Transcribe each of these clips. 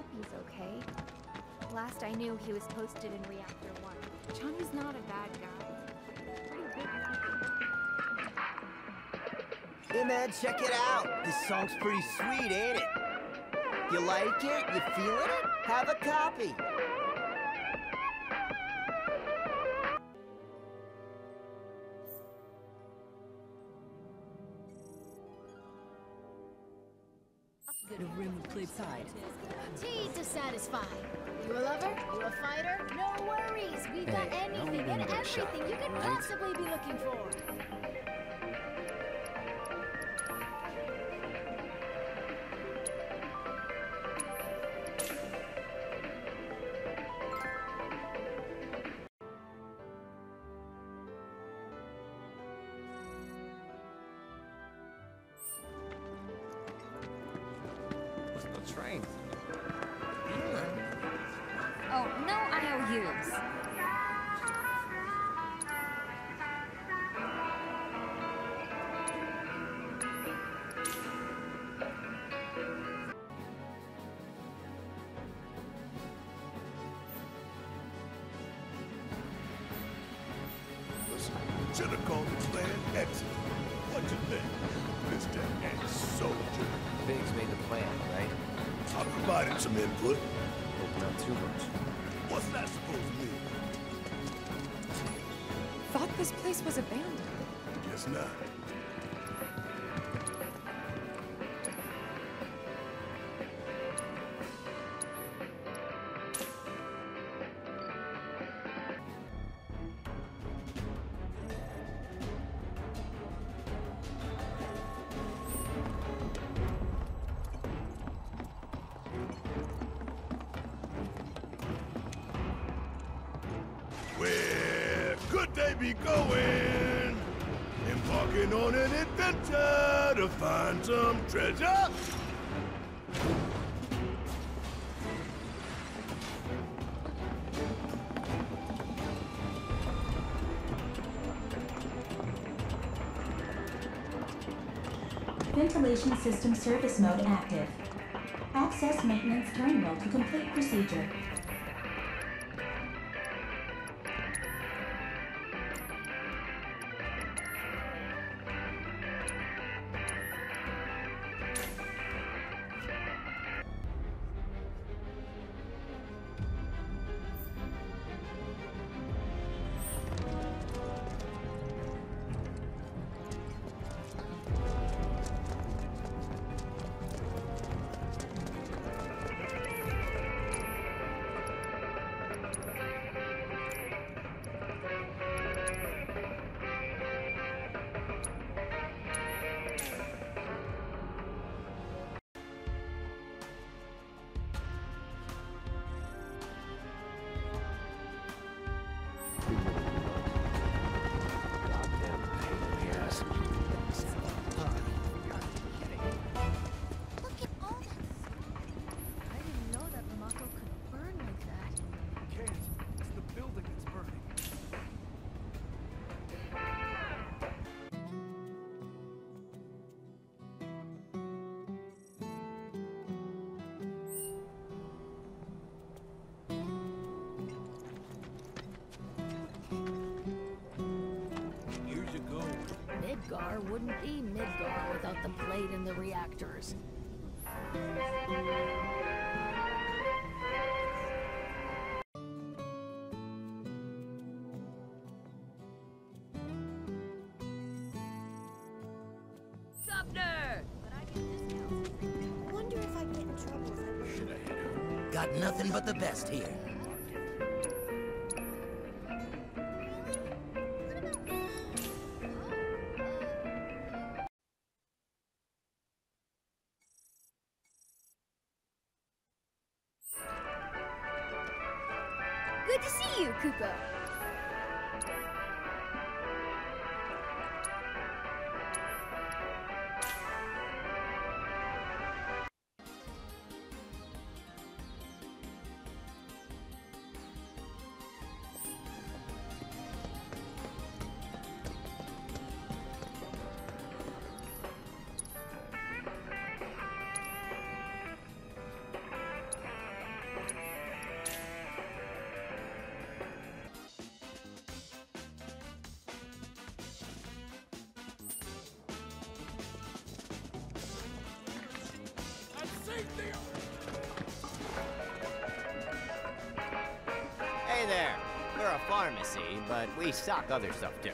hope he's okay. Last I knew, he was posted in Reactor 1. Johnny's not a bad guy. Hey man, check it out! This song's pretty sweet, ain't it? You like it? You feeling it? Have a copy! The room Cliffside. Tea to satisfy. You a lover? You a fighter? No worries. We got anything and everything you could possibly be looking for. Trains. Oh, no IOUs. Listen, should have called this plan excellent. What you think, Mr. Ex-Soldier? Biggs made the plan, right? I provided some input. Hope not too much. What's that supposed to mean? Thought this place was abandoned. Guess not. Where could they be going? Embarking on an adventure to find some treasure? Ventilation system service mode active. Access maintenance terminal to complete procedure. Goddamn pain in the ass. Look at all that. I didn't know that Lamako could burn like that. Can't. It's the building that's burning. Here you go. Midgar wouldn't be Midgar without the plate and the reactors. Sumner! Wonder if I get in trouble if I Got nothing but the best here. Good to see you, Kupo. but we stock other stuff too.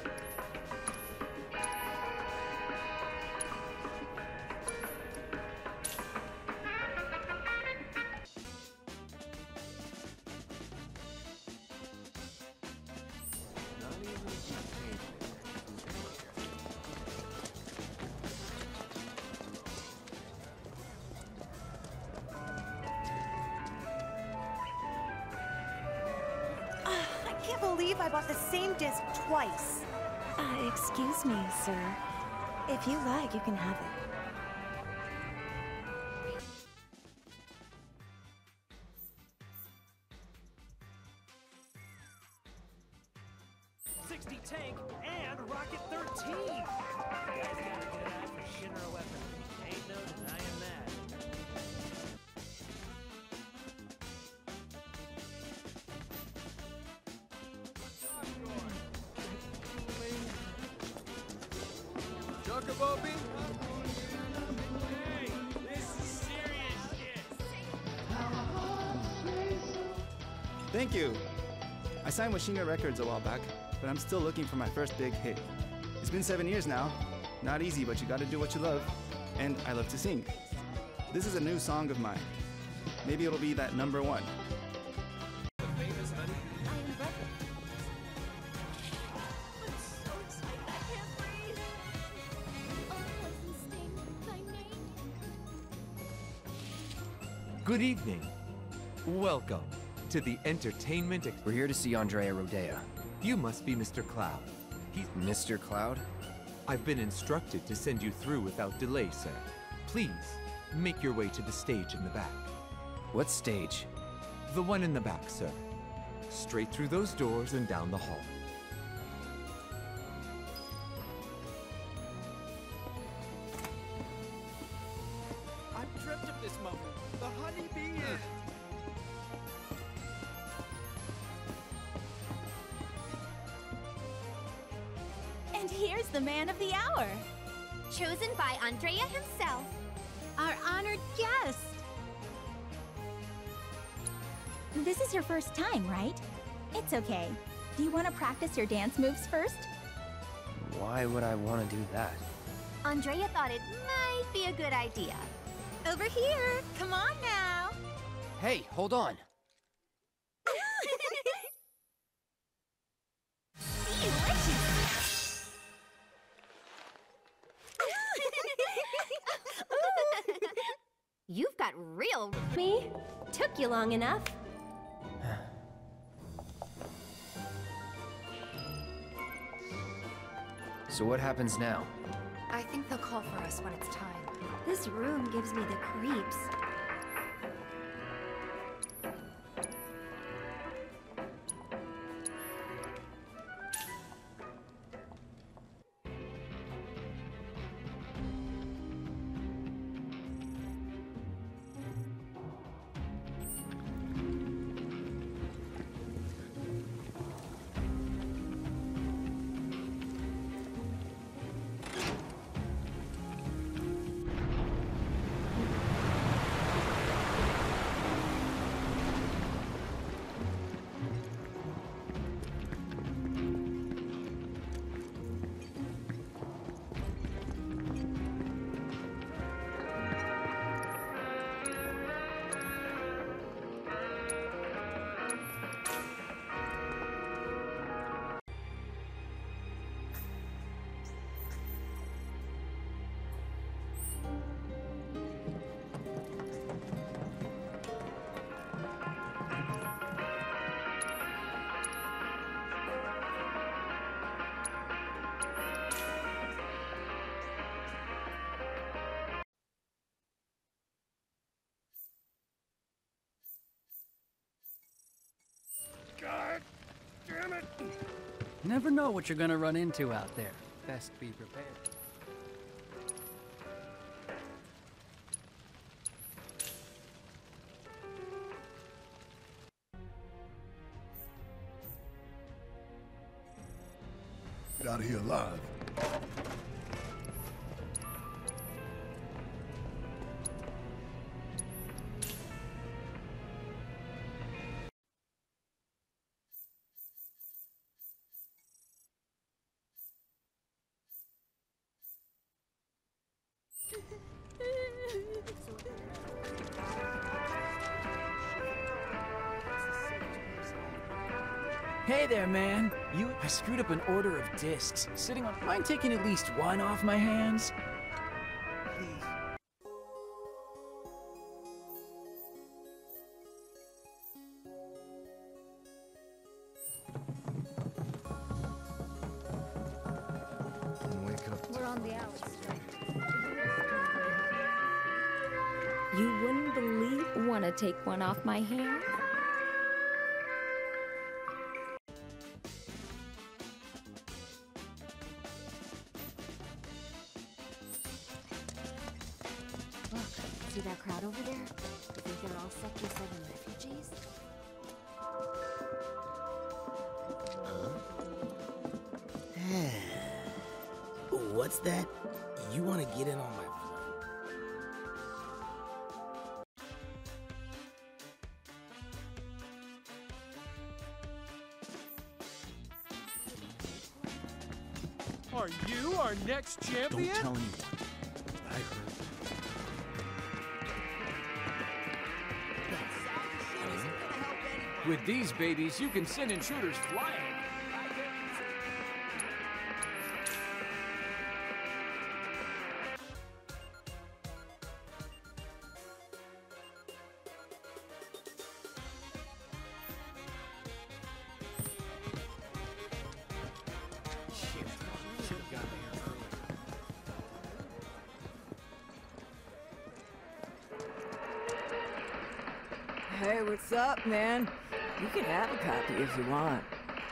I can't believe I bought the same disc twice. Excuse me, sir. If you like, you can have it. Tank and Rocket 13! You guys gotta get an eye for Shinra weapon. Ain't no denying that. Chocobo bean? Hey, this is serious shit! Thank you! I signed with Shinra Records a while back, but I'm still looking for my first big hit. It's been 7 years now. Not easy, but you gotta do what you love. And I love to sing. This is a new song of mine. Maybe it'll be that number one. The famous honey? I am Butter. I'm so excited, I can't breathe. Oh, poison sting, thy name. Good evening. Welcome to the entertainment. We're here to see Andrea Rodea. You must be Mr. Cloud. He's Mr. Cloud? I've been instructed to send you through without delay, sir. Please, make your way to the stage in the back. What stage? The one in the back, sir. Straight through those doors and down the hall. I've dreamt of this moment. The honeybee is... And here's the man of the hour. Chosen by Andrea himself. Our honored guest. This is your first time, right? It's okay. Do you want to practice your dance moves first? Why would I want to do that? Andrea thought it might be a good idea. Over here! Come on now! Hey, hold on. You've got real... Me? Took you long enough. So what happens now? I think they'll call for us when it's time. This room gives me the creeps. God damn it! Never know what you're gonna run into out there. Best be prepared. Get out of here alive. Hey there, man. I screwed up an order of discs. Sitting on... Mind taking at least one off my hands? We're on the outside. You wouldn't believe... Wanna take one off my hand? Look, see that crowd over there? You think they're all Sector 7 refugees? What's that? You want to get in on my flow? Are you our next champion? Don't tell anyone. I heard. With these babies, you can send intruders flying. Hey, what's up, man? You can have a copy if you want.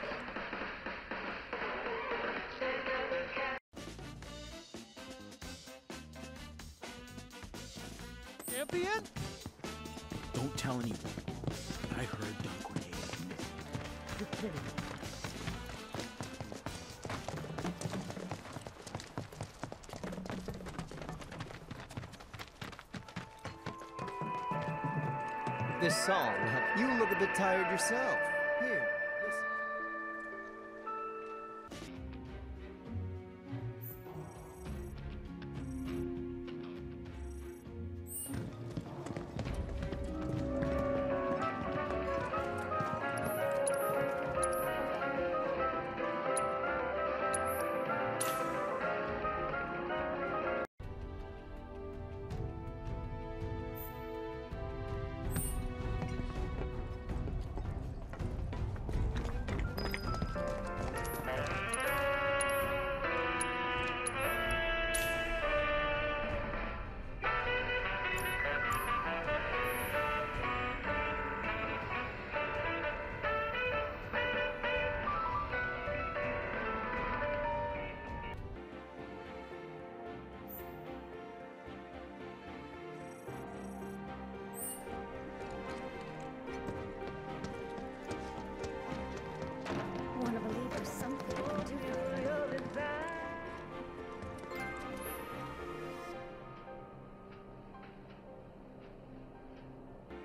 Champion? Don't tell anyone. I heard dunk grenade. This song, you look a bit tired yourself.